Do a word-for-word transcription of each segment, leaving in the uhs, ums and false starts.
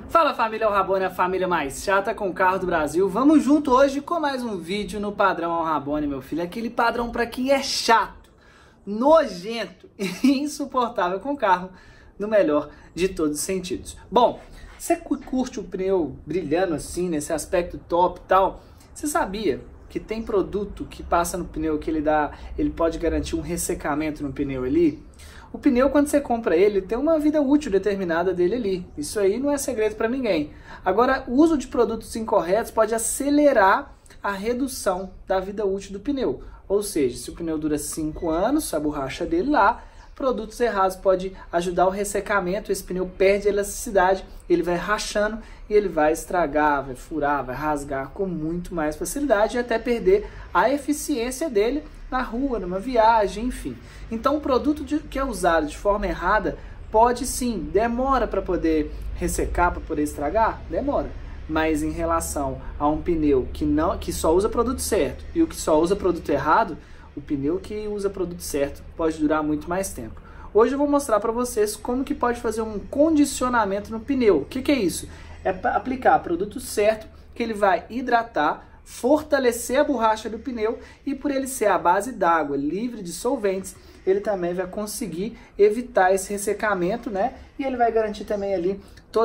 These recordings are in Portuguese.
Fala família Al Rabone, a família mais chata com o carro do Brasil. Vamos junto hoje com mais um vídeo no padrão Al Rabone, meu filho. Aquele padrão para quem é chato, nojento e insuportável com o carro, no melhor de todos os sentidos. Bom, você curte o pneu brilhando assim, nesse aspecto top e tal? Você sabia que tem produto que passa no pneu que ele dá, ele pode garantir um ressecamento no pneu ali? O pneu, quando você compra ele, tem uma vida útil determinada dele ali. Isso aí não é segredo para ninguém. Agora, o uso de produtos incorretos pode acelerar a redução da vida útil do pneu. Ou seja, se o pneu dura cinco anos, a borracha dele lá, produtos errados podem ajudar o ressecamento, esse pneu perde elasticidade, ele vai rachando e ele vai estragar, vai furar, vai rasgar com muito mais facilidade e até perder a eficiência dele na rua, numa viagem, enfim. Então o produto de, que é usado de forma errada pode sim, demora para poder ressecar, para poder estragar, demora. Mas em relação a um pneu que, não, que só usa produto certo e o que só usa produto errado, o pneu que usa produto certo pode durar muito mais tempo. Hoje eu vou mostrar para vocês como que pode fazer um condicionamento no pneu. O que, que é isso? É aplicar produto certo que ele vai hidratar, fortalecer a borracha do pneu e por ele ser a base d'água, livre de solventes, ele também vai conseguir evitar esse ressecamento, né? E ele vai garantir também ali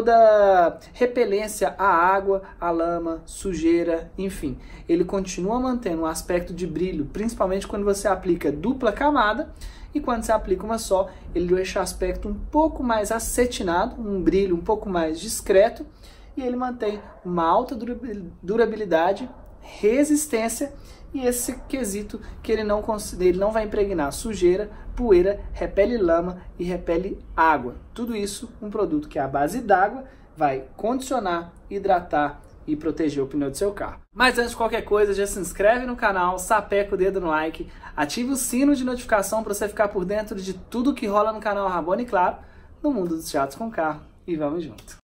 toda repelência à água, à lama, sujeira, enfim. Ele continua mantendo um aspecto de brilho, principalmente quando você aplica dupla camada e quando você aplica uma só, ele deixa o aspecto um pouco mais acetinado, um brilho um pouco mais discreto e ele mantém uma alta durabilidade, resistência e esse quesito que ele não, ele não vai impregnar sujeira, poeira, repele lama e repele água. Tudo isso um produto que é a base d'água, vai condicionar, hidratar e proteger o pneu do seu carro. Mas antes de qualquer coisa, já se inscreve no canal, sapeca o dedo no like, ativa o sino de notificação para você ficar por dentro de tudo que rola no canal Al Rabone e claro, no mundo dos chatos com carro. E vamos junto!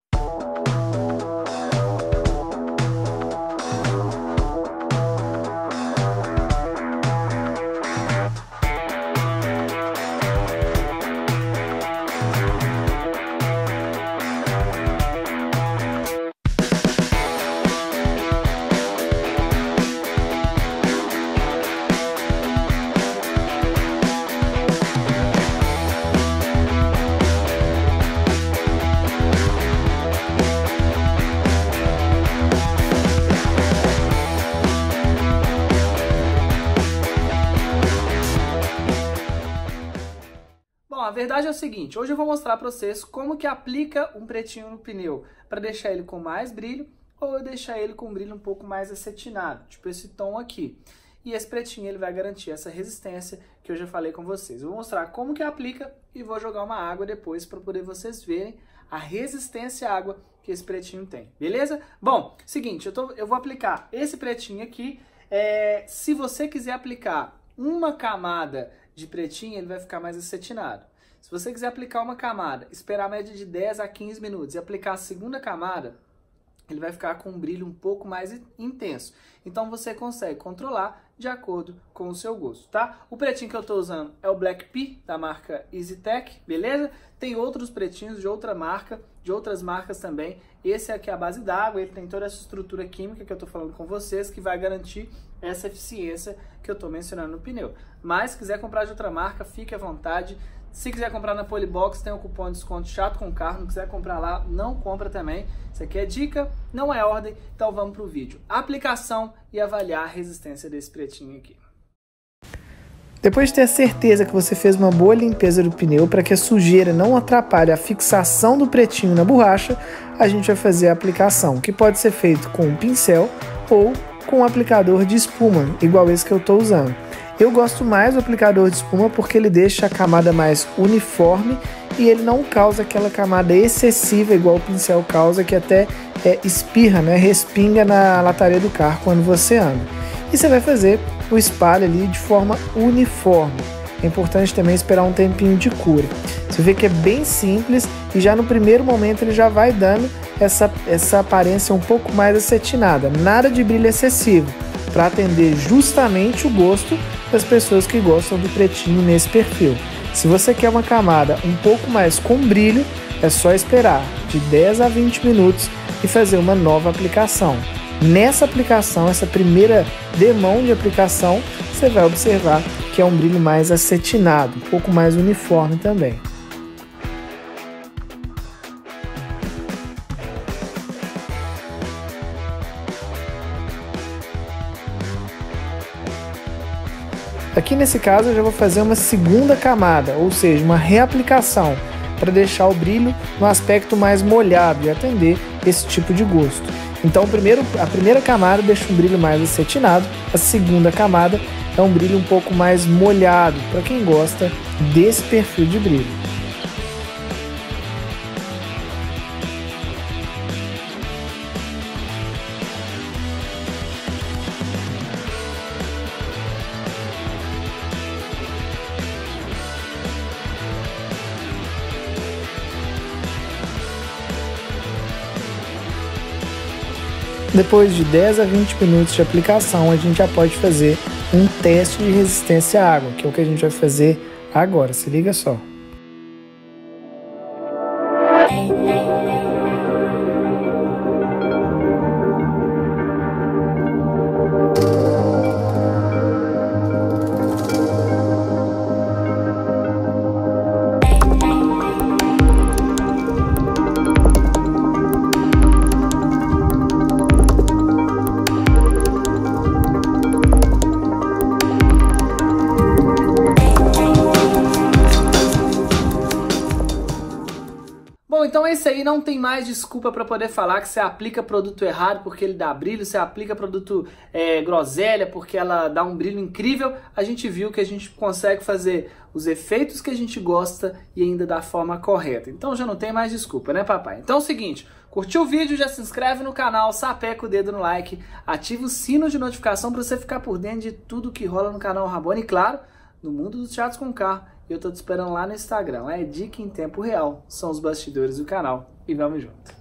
A verdade é o seguinte, hoje eu vou mostrar para vocês como que aplica um pretinho no pneu para deixar ele com mais brilho ou eu deixar ele com um brilho um pouco mais acetinado, tipo esse tom aqui. E esse pretinho ele vai garantir essa resistência que eu já falei com vocês. Eu vou mostrar como que aplica e vou jogar uma água depois para poder vocês verem a resistência à água que esse pretinho tem, beleza? Bom, seguinte, eu, tô, eu vou aplicar esse pretinho aqui, é, se você quiser aplicar uma camada de pretinho, ele vai ficar mais acetinado. Se você quiser aplicar uma camada, esperar a média de dez a quinze minutos e aplicar a segunda camada, ele vai ficar com um brilho um pouco mais intenso. Então você consegue controlar de acordo com o seu gosto, tá? O pretinho que eu estou usando é o Black Pea, da marca EasyTech, beleza? Tem outros pretinhos de outra marca, de outras marcas também. Esse aqui é a base d'água, ele tem toda essa estrutura química que eu estou falando com vocês, que vai garantir essa eficiência que eu estou mencionando no pneu. Mas se quiser comprar de outra marca, fique à vontade. Se quiser comprar na Polibox, tem o cupom de desconto chato com carro. Não quiser comprar lá, não compra também. Isso aqui é dica, não é ordem. Então vamos para o vídeo. Aplicação e avaliar a resistência desse pretinho aqui. Depois de ter a certeza que você fez uma boa limpeza do pneu para que a sujeira não atrapalhe a fixação do pretinho na borracha, a gente vai fazer a aplicação, que pode ser feito com um pincel ou com um aplicador de espuma, igual esse que eu estou usando. Eu gosto mais do aplicador de espuma porque ele deixa a camada mais uniforme e ele não causa aquela camada excessiva igual o pincel causa, que até é, espirra, né, respinga na lataria do carro quando você anda. E você vai fazer o espalho ali de forma uniforme. É importante também esperar um tempinho de cura. Você vê que é bem simples e já no primeiro momento ele já vai dando essa, essa aparência um pouco mais acetinada. Nada de brilho excessivo, para atender justamente o gosto das pessoas que gostam do pretinho nesse perfil. Se você quer uma camada um pouco mais com brilho, é só esperar de dez a vinte minutos e fazer uma nova aplicação. Nessa aplicação, essa primeira demão de aplicação, você vai observar que é um brilho mais acetinado, um pouco mais uniforme também. Aqui nesse caso eu já vou fazer uma segunda camada, ou seja, uma reaplicação, para deixar o brilho no aspecto mais molhado e atender esse tipo de gosto. Então primeiro, a primeira camada deixa um brilho mais acetinado, a segunda camada é um brilho um pouco mais molhado, para quem gosta desse perfil de brilho. Depois de dez a vinte minutos de aplicação, a gente já pode fazer um teste de resistência à água, que é o que a gente vai fazer agora. Se liga só. Bom, então é isso aí, não tem mais desculpa para poder falar que você aplica produto errado porque ele dá brilho, você aplica produto é, groselha porque ela dá um brilho incrível. A gente viu que a gente consegue fazer os efeitos que a gente gosta e ainda da forma correta. Então já não tem mais desculpa, né, papai? Então é o seguinte, curtiu o vídeo, já se inscreve no canal, sapeca o dedo no like, ativa o sino de notificação para você ficar por dentro de tudo que rola no canal Rabone e, claro, no mundo dos teatros com carro. Eu tô te esperando lá no Instagram, lá é dica em tempo real, são os bastidores do canal e vamos junto.